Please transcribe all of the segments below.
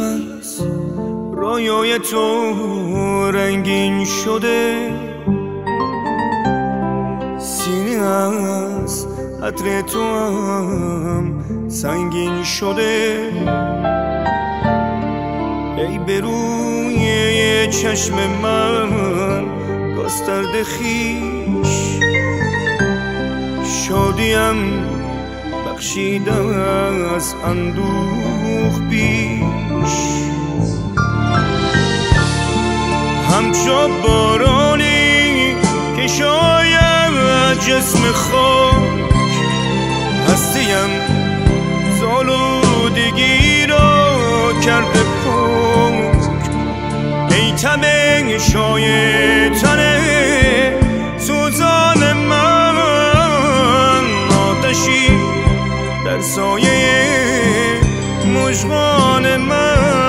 از رویای تو رنگین شده، سینه از عطر تو هم سنگین شده. ای به روی چشم من گسترده خویش، شادیم بخشیده از اندوه بیش. همچو بارانی که شاید جسم خاک، هستیم زالودگی را کرده پاک. ای طبع شایطان سوزان من، آتشی در سایه مژگان من.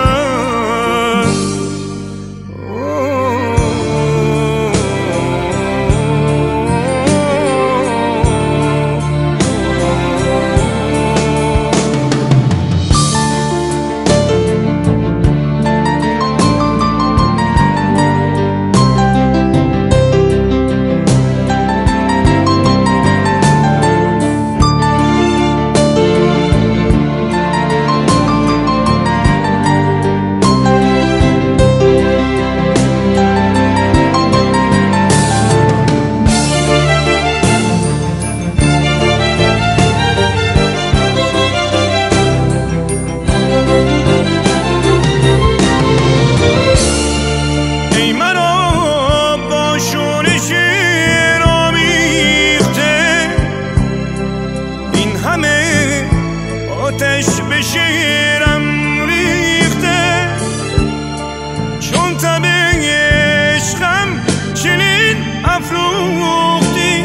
آتش به شیرم ریخته، چون طبع عشقم چنین افروختی.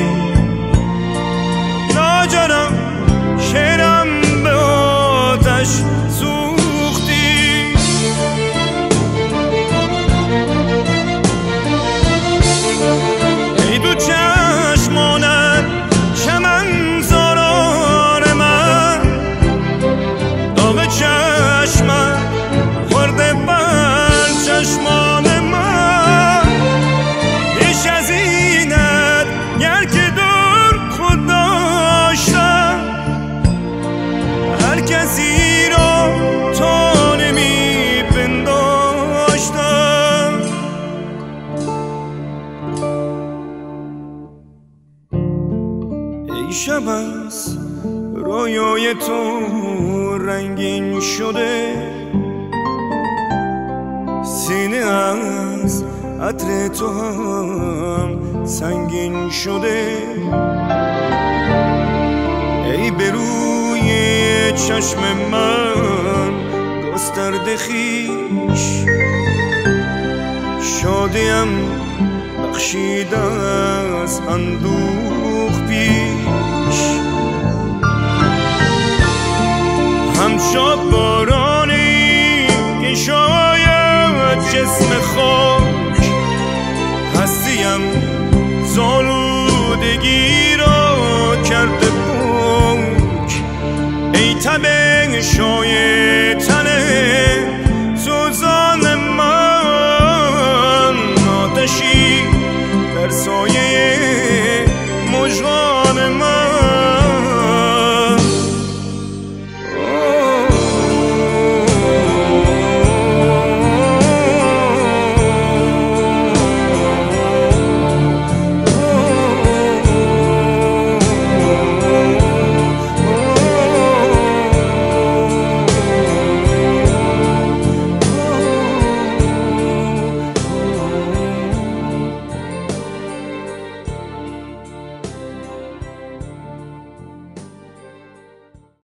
لاجرم شیرم به آتش سوختی. ای دو چشمانت چمن زاران من، چشمم خورده بر چشمان من. بیش از اینت گر که دور خود داشتم، هر کسی را تا نمی پنداشتم. ای شب از رویای تو رنگین شده، سینه از عطر تو هم سنگین شده. ای به روی چشم من گسترده خویش، شادیم بخشیده از اندوه بیش. همچو بارانی که شاید جسم خاک، هستیم زالودگی را کرده پاک. ای طبع شایطان